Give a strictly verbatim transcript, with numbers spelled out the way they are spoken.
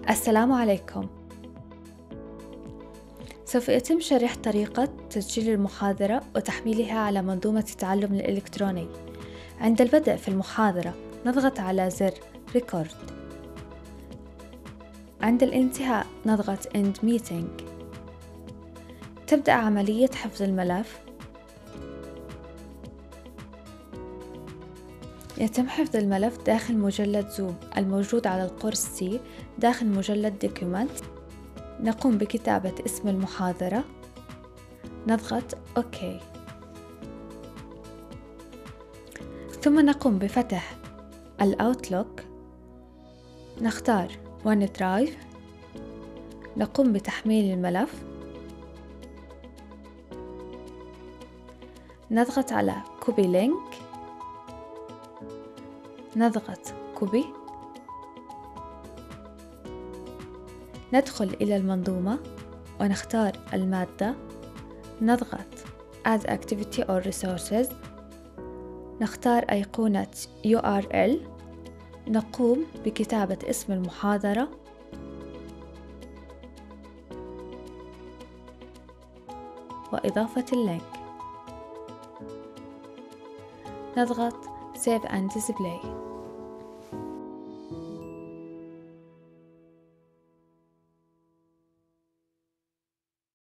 السلام عليكم. سوف يتم شرح طريقة تسجيل المحاضرة وتحميلها على منظومة التعلم الإلكتروني. عند البدء في المحاضرة نضغط على زر Record. عند الانتهاء نضغط End Meeting. تبدأ عملية حفظ الملف. يتم حفظ الملف داخل مجلد زوم الموجود على القرص سي داخل مجلد Document. نقوم بكتابة اسم المحاضرة، نضغط أوكي، ثم نقوم بفتح الأوتلوك، نختار ون درايف، نقوم بتحميل الملف، نضغط على كوبي لينك، نضغط كوبي، ندخل إلى المنظومة ونختار المادة، نضغط Add Activity or Resources، نختار أيقونة يو آر إل، نقوم بكتابة اسم المحاضرة، وإضافة اللينك، نضغط Save and Display.